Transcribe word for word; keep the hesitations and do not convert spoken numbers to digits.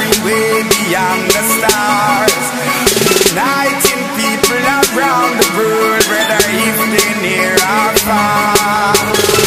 soaring way beyond the stars, uniting people around the world, whether if they're near or far.